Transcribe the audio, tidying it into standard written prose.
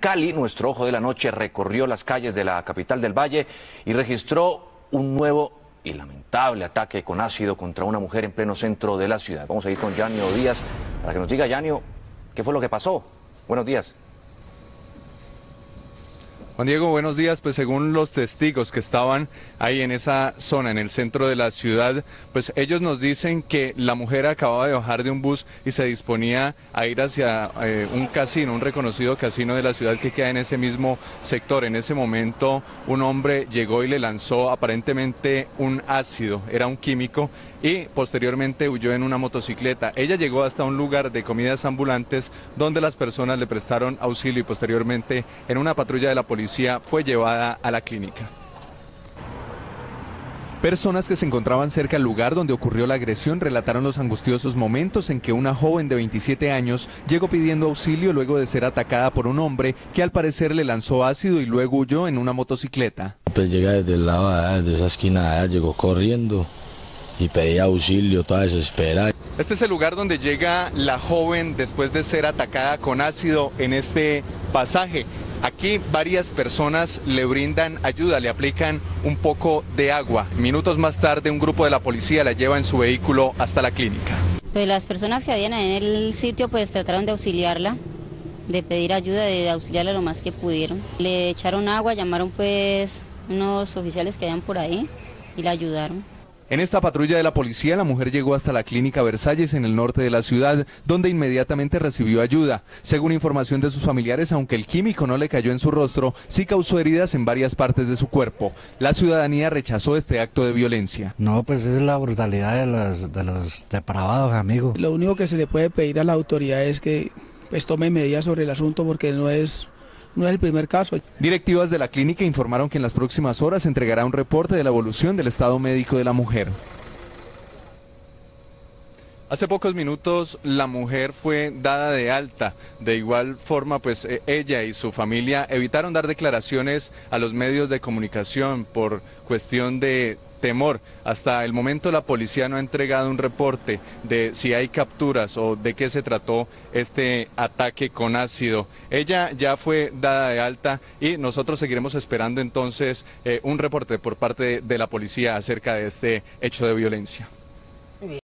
Cali, nuestro ojo de la noche recorrió las calles de la capital del Valle y registró un nuevo y lamentable ataque con ácido contra una mujer en pleno centro de la ciudad. Vamos a ir con Yanio Díaz para que nos diga, Yanio, ¿qué fue lo que pasó? Buenos días. Juan Diego, buenos días. Pues según los testigos que estaban ahí en esa zona, en el centro de la ciudad, pues ellos nos dicen que la mujer acababa de bajar de un bus y se disponía a ir hacia un casino, un reconocido casino de la ciudad que queda en ese mismo sector. En ese momento un hombre llegó y le lanzó aparentemente un ácido, era un químico, y posteriormente huyó en una motocicleta. Ella llegó hasta un lugar de comidas ambulantes donde las personas le prestaron auxilio y posteriormente en una patrulla de la policía fue llevada a la clínica. Personas que se encontraban cerca del lugar donde ocurrió la agresión relataron los angustiosos momentos en que una joven de 27 años llegó pidiendo auxilio luego de ser atacada por un hombre que al parecer le lanzó ácido y luego huyó en una motocicleta. Pues llega desde el lado de esa esquina, llegó corriendo y pedía auxilio, toda desesperada. Este es el lugar donde llega la joven después de ser atacada con ácido en este pasaje. Aquí varias personas le brindan ayuda, le aplican un poco de agua. Minutos más tarde un grupo de la policía la lleva en su vehículo hasta la clínica. Pues las personas que habían en el sitio pues trataron de auxiliarla, de pedir ayuda, de auxiliarla lo más que pudieron. Le echaron agua, llamaron pues unos oficiales que habían por ahí y la ayudaron. En esta patrulla de la policía, la mujer llegó hasta la clínica Versalles en el norte de la ciudad, donde inmediatamente recibió ayuda. Según información de sus familiares, aunque el químico no le cayó en su rostro, sí causó heridas en varias partes de su cuerpo. La ciudadanía rechazó este acto de violencia. No, pues esa es la brutalidad de los depravados, amigo. Lo único que se le puede pedir a la autoridad es que pues tome medidas sobre el asunto porque no es el primer caso. Directivas de la clínica informaron que en las próximas horas se entregará un reporte de la evolución del estado médico de la mujer. Hace pocos minutos la mujer fue dada de alta. De igual forma, pues ella y su familia evitaron dar declaraciones a los medios de comunicación por cuestión de temor. Hasta el momento la policía no ha entregado un reporte de si hay capturas o de qué se trató este ataque con ácido. Ella ya fue dada de alta y nosotros seguiremos esperando entonces un reporte por parte de la policía acerca de este hecho de violencia.